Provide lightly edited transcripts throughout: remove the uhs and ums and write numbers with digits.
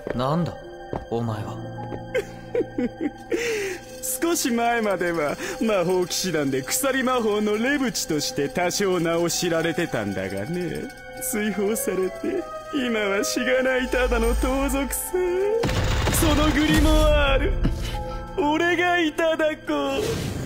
なんだお前は。 少し前までは魔法騎士団で鎖魔法のレブチとして多少名を知られてたんだがね、追放されて今はしがないただの盗賊さ。そのグリモワール俺がいただこう。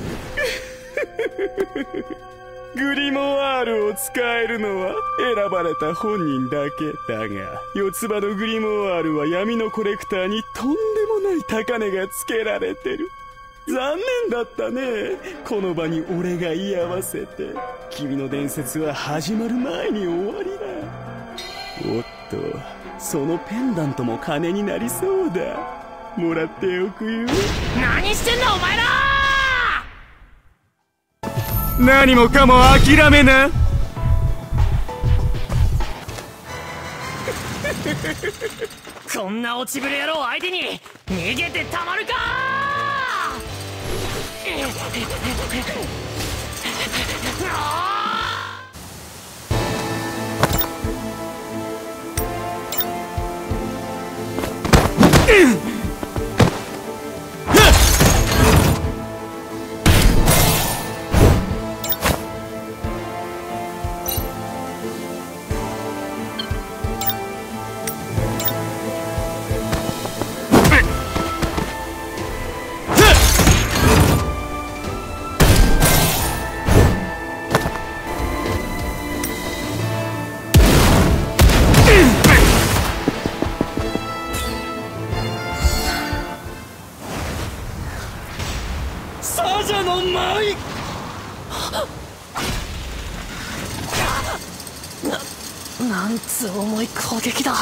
グリモワールを使えるのは選ばれた本人だけだが、四つ葉のグリモワールは闇のコレクターにとんでもない高値がつけられてる。残念だったね、この場に俺が居合わせて。君の伝説は始まる前に終わりだ。おっと、そのペンダントも金になりそうだ。もらっておくよ。 何してんだお前ら。 何もかも諦めな。 こんな落ちぶれ野郎相手に逃げてたまるか。 サジャの舞。 なんつ重い攻撃だ。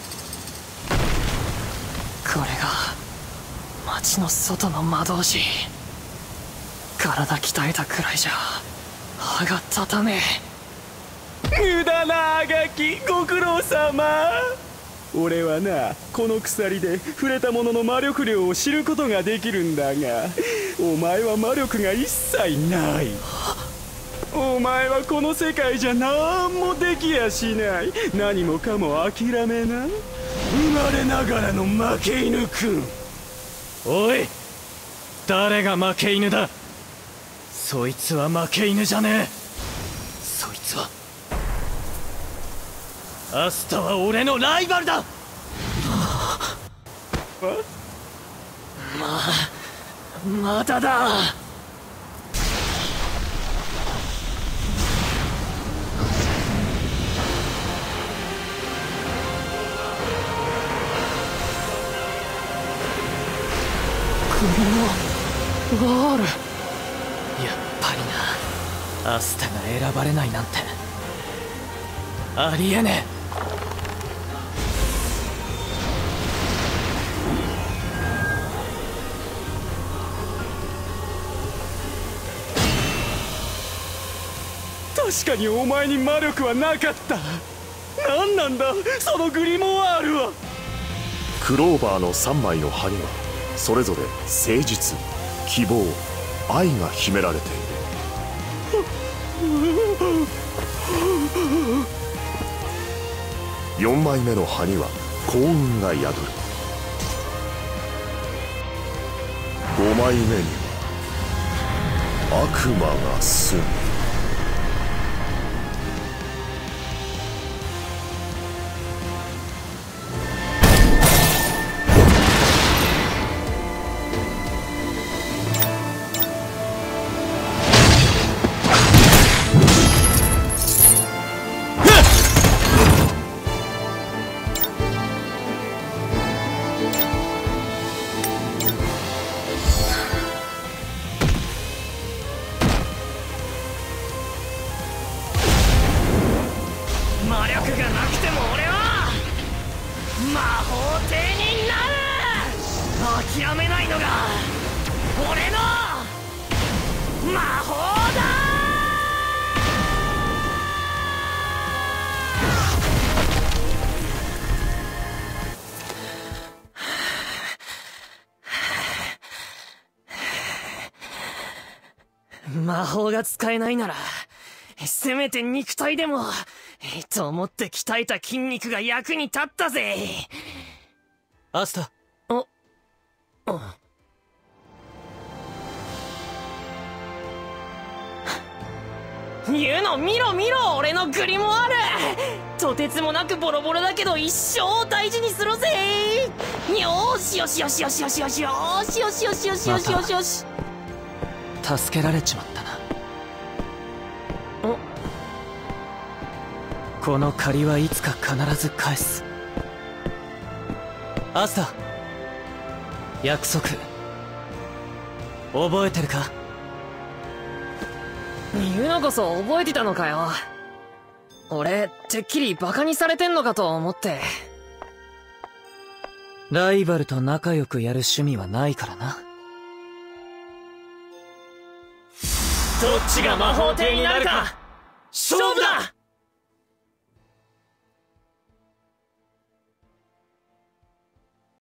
これが町の外の魔導士。体鍛えたくらいじゃ歯が立たね無駄なあがきご苦労様。俺はな、この鎖で触れたものの魔力量を知ることができるんだが、お前は魔力が一切ない。お前はこの世界じゃ何もできやしない。何もかも諦めな。生まれながらの負け犬くん。 おい、誰が負け犬だ。そいつは負け犬じゃねえ。そいつはアスタは俺のライバルだ。 まだだ。グリモワール。 やっぱりな、アスタが選ばれないなんてありえねえ。 確かにお前に魔力はなかった。何なんだそのグリモワールは。 クローバーの3枚の葉にはそれぞれ誠実、希望、愛が秘められている。4枚目の葉には幸運が宿る。5枚目には悪魔が住む。 魔力がなくても俺は魔法帝になる。諦めないのが俺の魔法だ。魔法が使えないならせめて肉体でもと思って鍛えた筋肉が役に立ったぜ。 アスタ。 ユノ、見ろ見ろ、俺のグリモワール。とてつもなくボロボロだけど一生大事にするぜ。よーしよしよしよしよしよしよしよしよしよしよしよしよし。 助けられちまったな。この借りはいつか必ず返す。アスタ、約束覚えてるか？ ユノこそ覚えてたのかよ。俺てっきりバカにされてんのかと思って。 ライバルと仲良くやる趣味はないからな。 どっちが魔法帝になるか勝負だ。